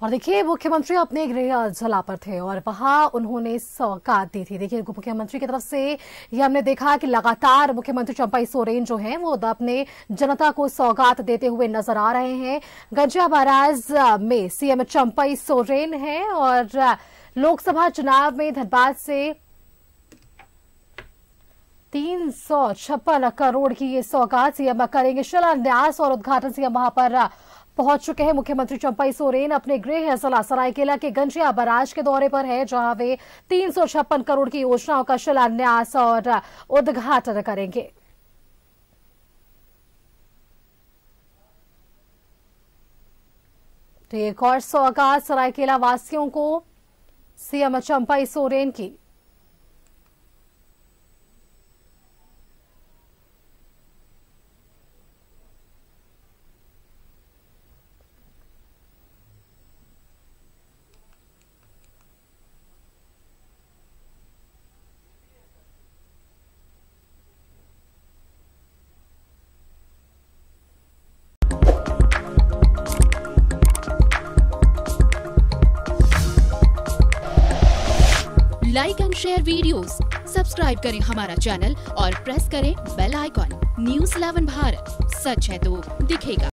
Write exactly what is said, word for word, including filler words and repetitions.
और देखिए, मुख्यमंत्री अपने गृह जिला पर थे और वहां उन्होंने सौगात दी थी। देखिए, मुख्यमंत्री की तरफ से ये हमने देखा कि लगातार मुख्यमंत्री चंपई सोरेन जो हैं वो अपने जनता को सौगात देते हुए नजर आ रहे हैं। गंजिया बैराज में सीएम चंपई सोरेन हैं और लोकसभा चुनाव में धनबाद से तीन सौ छप्पन करोड़ की ये सौगात सीएम करेंगे। शिलान्यास और उद्घाटन सीएम वहां पर पहुंच चुके हैं। मुख्यमंत्री चंपई सोरेन अपने गृह जिला सरायकेला के गंजिया बैराज के दौरे पर है, जहां वे तीन सौ छप्पन करोड़ की योजनाओं का शिलान्यास और उद्घाटन करेंगे। तो एक और सौगात सरायकेला वासियों को सीएम चंपई सोरेन की। Like and share videos, subscribe करें हमारा चैनल और प्रेस करें bell icon. News eleven Bharat, सच है तो दिखेगा।